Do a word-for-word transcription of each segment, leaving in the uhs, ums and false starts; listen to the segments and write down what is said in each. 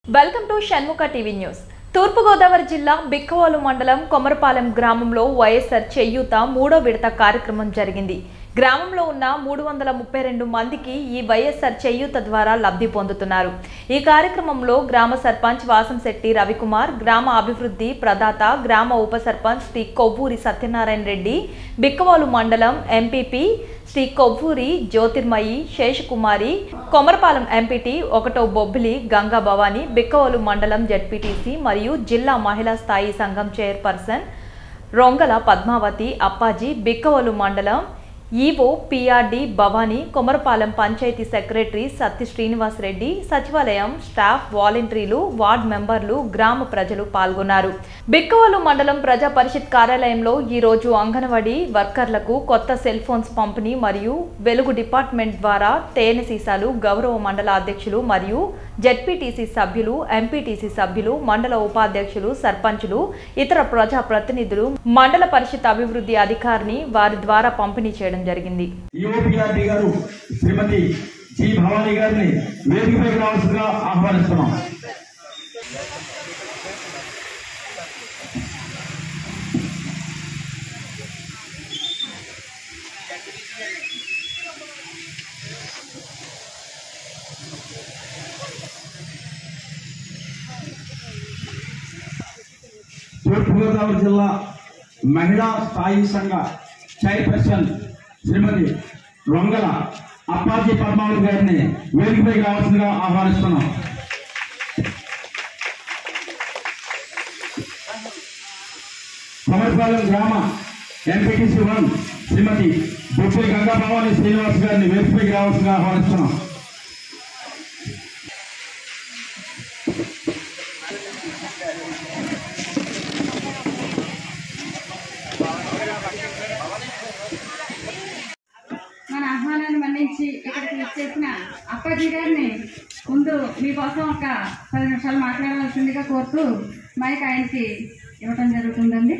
Welcome to Shanmukha TV news. తూర్పు గోదావరి జిల్లా బిక్కవోలు మండలం కొమరపాలెం గ్రామంలో వైఎస్ఆర్ చేయూత మూడో విడత కార్యక్రమం జరిగింది. గ్రామంలో ఉన్న మూడు వందల ముప్పై రెండు మందికి ఈ వైఎస్ఆర్ చేయూత ద్వారా లబ్ధి పొందుతున్నారు. ఈ కార్యక్రమంలో గ్రామ సర్పంచ్ వాసంశెట్టి రవికుమార్, గ్రామ అభివృద్ధి ప్రదాత, గ్రామ ఉప సర్పంచ్ శ్రీ కొవ్వూరి సత్యనారాయణ రెడ్డి, బిక్కవోలు మండలం ఎంపీపీ శ్రీ కొవ్వూరి జ్యోతిర్మయి శేషకుమారి, కొమరపాలెం ఎంపీటీ ఒకటో బొబ్బిలి గంగా భవాని, బిక్కవోలు మండలం జెడ్పీటీసీ మరియు జిల్లా మహిళా స్థాయి సంఘం చైర్పర్సన్ రొంగల పద్మావతి అప్పాజీ, బిక్కవోలు మండలం EO PRD Bhavani, Komarapalem panchayati secretary Satti Srinivas Reddy, సచివాలయం స్టాఫ్, వాలంటీర్లు, వార్డు మెంబర్లు, గ్రామ ప్రజలు పాల్గొన్నారు. బిక్కవోలు మండలం ప్రజా పరిషత్ కార్యాలయంలో ఈ రోజు అంగన్వాడీ వర్కర్లకు కొత్త సెల్ ఫోన్స్ పంపిణీ మరియు వెలుగు డిపార్ట్మెంట్ ద్వారా తేనె సీసాలు గౌరవ మండల అధ్యక్షులు మరియు జెడ్పీటీసీ సభ్యులు, ఎంపీటీసీ సభ్యులు, మండల ఉపాధ్యక్షులు, సర్పంచులు, ఇతర ప్రజా ప్రతినిధులు, మండల పరిషత్ అభివృద్ధి అధికారిని వారి ద్వారా పంపిణీ చేయడం జరిగింది. యూపీఆర్డీ గారు శ్రీమతి జి భవానీ గారిని వేదికపైకి రావాల్సిందిగా ఆహ్వానిస్తున్నాం. తూర్పుగోదావరి జిల్లా మహిళా స్థాయి సంఘ చైర్పర్సన్ శ్రీమతి రొంగల అప్పాజీ పద్మావతి గారిని వేదికపైకి రావాల్సిందిగా ఆహ్వానిస్తున్నాం. కొమరపాలెం గ్రామ ఎంపీటీసీ వన్ శ్రీమతి బొబ్బిలి గంగా భవాని శ్రీనివాస్ గారిని వేదికపైకి రావాల్సిందిగా ఆహ్వానిస్తున్నాం. మన ఆహ్వానాన్ని మన్నించి ఇక్కడికి వచ్చేసిన అప్పాజీ గారిని ముందు మీకోసం ఒక పది నిమిషాలు మాట్లాడవలసిందిగా కోరుతూ మైక్ ఆయనకి ఇవ్వటం జరుగుతుందండి.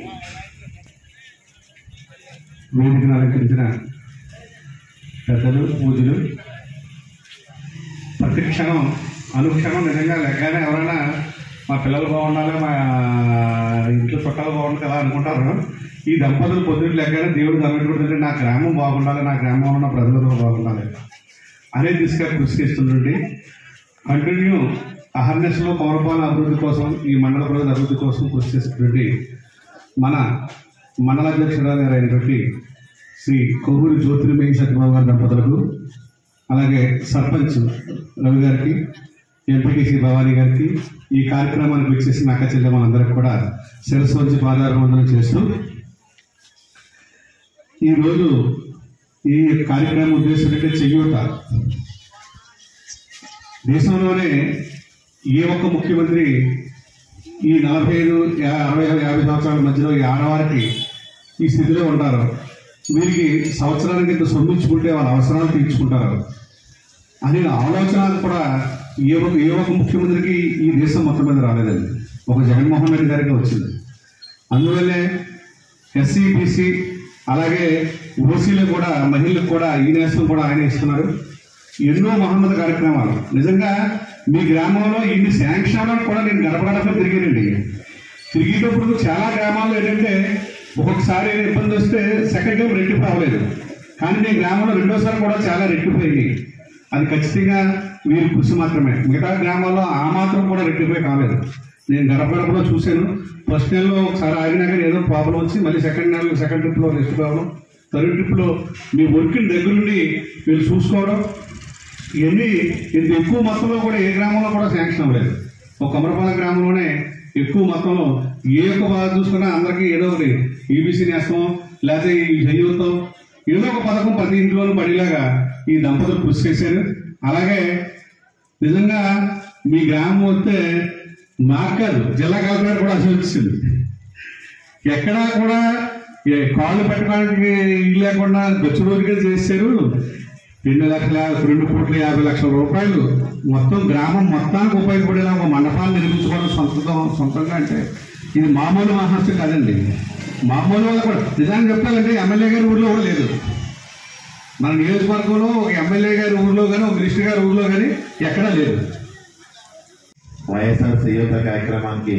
వేదికను అలంకరించిన పెద్దలు, పూజలు, ప్రతి క్షణం అనుక్షణం నిజంగా లెక్కనే ఎవరైనా మా పిల్లలు బాగుండాలి, మా ఇంట్లో చుట్టాలు బాగుండాలి కదా అనుకుంటారు. ఈ దంపతులు పొద్దున్న లెక్కనే దేవుడు తగ్గట్టుకుంటుంటే నా గ్రామం బాగుండాలి, నా గ్రామంలో ఉన్న ప్రజలు బాగుండాలి అనేది తీసుకొని కృషి చేస్తుండండి. కంటిన్యూ అహర్నెస్లో కొమరపాలెం అభివృద్ధి కోసం, ఈ మండల ప్రజల అభివృద్ధి కోసం కృషి చేసేటువంటి మన మండల అధ్యక్షురాలు గారు అయినటువంటి శ్రీ కొవ్వూరి జ్యోతిర్మయి సత్యబాబు గారి దంపతులకు, అలాగే సర్పంచ్ రవి గారికి, ఎంపీటీసీ భవానీ గారికి, ఈ కార్యక్రమానికి వచ్చేసిన అక్క చెల్లెమ్మలందరికీ కూడా శిరస్సు వంచి పాదాభివందనం చేస్తూ, ఈరోజు ఈ కార్యక్రమం ఉద్దేశం అంటే చేయూత. దేశంలోనే ఏ ఒక్క ముఖ్యమంత్రి ఈ నలభై ఐదు అరవై యాభై సంవత్సరాల మధ్యలో ఈ ఆడవారికి ఈ స్థితిలో ఉంటారు. వీరికి సంవత్సరానికి ఇంత సొమ్మించుకుంటే వాళ్ళ అవసరాలు తీర్చుకుంటారు అనే ఆలోచన కూడా ఏ ఒక్క ఏ ఒక్క ముఖ్యమంత్రికి ఈ దేశం మొత్తం మీద రాలేదండి. ఒక జగన్మోహన్ రెడ్డి గారికి వచ్చింది. అందువల్లే ఎస్సీ, బీసీ, అలాగే ఓసీలకు కూడా, మహిళలకు కూడా ఈ నేసం కూడా ఆయన ఇస్తున్నారు. ఎన్నో మహమ్మద్ కార్యక్రమాలు. నిజంగా మీ గ్రామంలో ఇన్ని శాంక్షన్లను కూడా నేను గడప గడప తిరిగానండి. తిరిగేటప్పుడు చాలా గ్రామాల్లో ఏంటంటే ఒక్కొక్కసారి ఇబ్బంది వస్తే సెకండ్ టైం రెట్టింపు అవ్వలేదు, కానీ మీ గ్రామంలో రెండోసారి కూడా చాలా రెట్టిపోయింది. అది ఖచ్చితంగా వీరి కృషి మాత్రమే. మిగతా గ్రామాల్లో ఆ మాత్రం కూడా రెట్టిపోయి కాలేదు. నేను గడప గడపలో చూశాను. ఫస్ట్ నెలలో ఒకసారి ఆగినాక ఏదో ప్రాబ్లం వచ్చి మళ్ళీ సెకండ్ నెలలో సెకండ్ ట్రిప్లో రెస్ట్ కావడం, థర్డ్ ట్రిప్లో మీ వర్కింగ్ దగ్గరుండి వీళ్ళు చూసుకోవడం, ఇవన్నీ ఇంత ఎక్కువ మొత్తంలో కూడా ఏ గ్రామంలో కూడా శాంక్షన్ అవ్వలేదు. ఒక కొమరపాలెం గ్రామంలోనే ఎక్కువ మొత్తంలో ఏ ఒక్క బాధ చూసుకున్నా అందరికీ ఏదో ఒకటి ఈబీసీ నేస్తం, లేకపోతే ఈ చేయూతం, ఏదో ఒక పథకం ప్రతి ఇంట్లోనూ పడేలాగా ఈ దంపతులు కృషి చేశారు. అలాగే నిజంగా మీ గ్రామం వస్తే మార్కర్ జిల్లా కలెక్టర్ కూడా ఆశీర్వదించింది. ఎక్కడా కూడా కాళ్ళు పెట్టడానికి ఇల్లు లేకుండా గచ్చురోజుగా చేశారు. రెండు లక్షల రెండు కోట్ల యాభై లక్షల రూపాయలు మొత్తం గ్రామం మొత్తానికి ఉపయోగపడేలా ఒక మండపాన్ని నిర్మించుకోవడం సొంతం సొంతంగా అంటే ఇది మామూలు మహాస్యం కాదండి. మామూలు వాళ్ళు కూడా నిజాన్ని చెప్పాలంటే ఎమ్మెల్యే గారి ఊళ్ళో కూడా లేదు. మన నియోజకవర్గంలో ఒక ఎమ్మెల్యే గారి ఊర్లో కానీ ఒక మినిస్టర్ గారి ఊర్లో కానీ ఎక్కడా లేదు. వైఎస్ఆర్ చేయూత కార్యక్రమానికి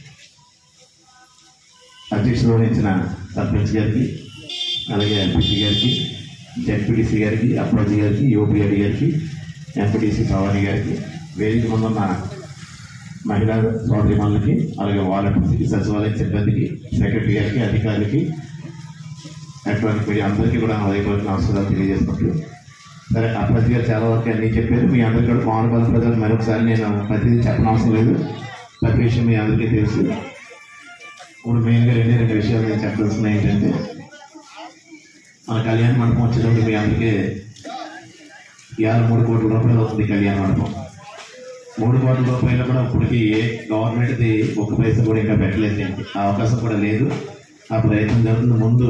అధ్యక్షులు వహించిన సర్పంచ్ గారికి, అలాగే ఎంపీసీ గారికి, జెడ్పీటీసీ గారికి, అప్రోజీ గారికి, యూపీఐడి గారికి, ఎంపీటీసీ భవానీ గారికి, వేదిక ముందున్న మహిళా సోదరిమణులకి, అలాగే వాలంటీర్స్కి, సచివాలయ సిబ్బందికి, సెక్రటరీ గారికి, అధికారులకి, ఎలక్ట్రానిక్ మీడియా అందరికీ కూడా హృదయపూర్వక నమస్కారాలు తెలియజేసుకుంటూ, సరే అప్రోజీ గారు చాలా వరకు అన్నీ చెప్పారు. మీ అందరికీ కూడా కోనపాలెం ప్రజలు మరొకసారి నేను ప్రతిదీ చెప్పనవసరం లేదు, ప్రతి విషయం మీ అందరికీ తెలుసు. ఇప్పుడు మెయిన్గా రెండే రెండు విషయాలు నేను చెప్పాల్సిన ఏంటంటే, మన కళ్యాణ మండపం వచ్చేటప్పుడు మీ అందరికీ ఇవాళ మూడు కోట్ల రూపాయలు అవుతుంది కళ్యాణ మండపం. మూడు కోట్ల రూపాయలు కూడా ఇప్పటికీ ఏ గవర్నమెంట్ది ఒక్క పైసా కూడా ఇంకా పెట్టలేదు, ఆ అవకాశం కూడా లేదు. ఆ ప్రయత్నం జరుగుతుంది. ముందు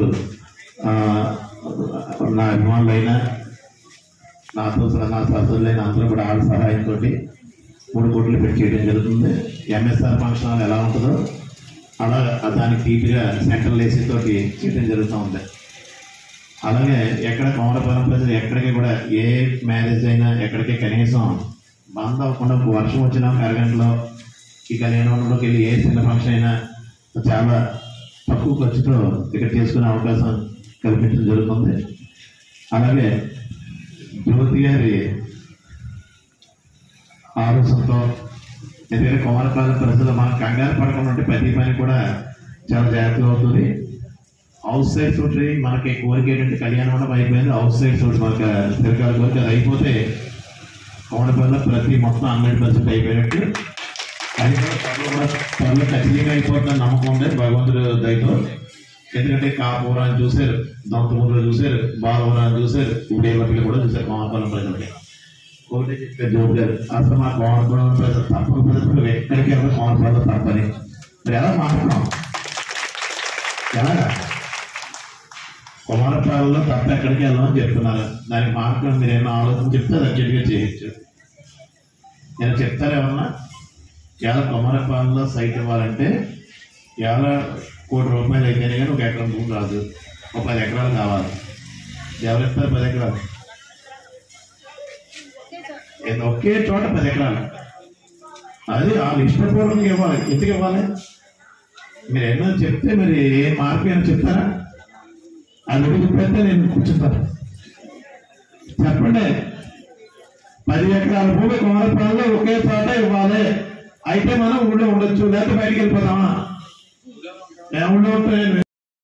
నా అభిమానులైనా నాతో నా సభ్యులైన అందరూ కూడా ఆడ సహాయంతో మూడు కోట్లు పెట్టి చేయడం జరుగుతుంది. ఎంఎస్ఆర్ ఫంక్షన్ హాల్ ఎలా ఉంటుందో అలా దానికి తీపిగా సెంట్రల్ ఏసీ తోటి చేయడం జరుగుతూ ఉంది. అలాగే ఎక్కడ కోనపాలెం ప్రజలు ఎక్కడికి కూడా ఏ మ్యారేజ్ అయినా ఎక్కడికి కనీసం బంద్ అవ్వకుండా వర్షం వచ్చినా అరగంటలో ఈ కళ్యాణంలోకి వెళ్ళి ఏ చిన్న ఫంక్షన్ అయినా చాలా తక్కువ ఖర్చుతో ఇక్కడ చేసుకునే అవకాశం కల్పించడం జరుగుతుంది. అలాగే జ్యోతి గారి ఆలోచనతో ఎందుకంటే కోనపాలెం ప్రజలు మనం కంగారు పడకుండా ఉంటే ప్రతి పని కూడా చాలా జాగ్రత్తగా అవుతుంది. అవుట్ సైడ్ చూసి మనకి కోరిక ఏంటంటే కళ్యాణ మండపం అయిపోయింది, అవుట్ సైడ్ చూసి మనకు తిరగాల కోరిక అది అయిపోతే కోనపాలెంలో ప్రతి మొత్తం హండ్రెడ్ పర్సెంట్ అయిపోయినట్టు అది కూడా త్వరలో కూడా త్వరలో ఖచ్చితంగా అయిపోతుందని నమ్మకం ఉంది భగవంతుడు దయతో. ఎందుకంటే కాపురాన్ని చూశారు, దొంతమూరులో చూశారు, బాలవరాన్ని చూశారు, ఉడేపల్లి కూడా చూశారు కోనపాలెం ప్రజలకి. ఒకటే చెప్పారు జోబు గారు, అసలు మా కోనపాలెం ప్రజలు తప్పక ప్రజలు ఎక్కడికి వెళ్ళి కోనపాలెం తప్పని మరి ఎలా మాట్లాడుతున్నాం, ఎలాగా కోనపాలెంలో తప్ప ఎక్కడికి వెళ్ళమని చెప్తున్నారు. దానికి మార్గం మీరు ఏమన్నా ఆలోచన చెప్తే అది అర్జెంట్గా చేయొచ్చు. నేను చెప్తారు ఏమన్నా ఎలా కోనపాలెంలో సైట్ ఇవ్వాలంటే ఎలా కోటి రూపాయలు అయితేనే కానీ ఒక ఎకరం భూమి రాదు, ఒక పది ఎకరాలు కావాలి. ఎవరు ఇస్తారు పది ఎకరాలు? ఒకే చోట పది ఎకరాలు, అది వాళ్ళు ఇష్టపూర్వకంగా ఇవ్వాలి. ఎందుకు ఇవ్వాలి? మీరు ఏమన్నా చెప్తే మరి ఏ మార్పు అని చెప్తారా? అది ఒకటి పెడితే నేను కూర్చుంటాను. చెప్పండి, పది ఎకరాల భూమి కోనపాలెంలో ఒకే చోట ఇవ్వాలి. అయితే మనం ఊళ్ళో ఉండొచ్చు, లేకపోతే బయటికి వెళ్ళిపోతామా? ఊళ్ళో ఉంటే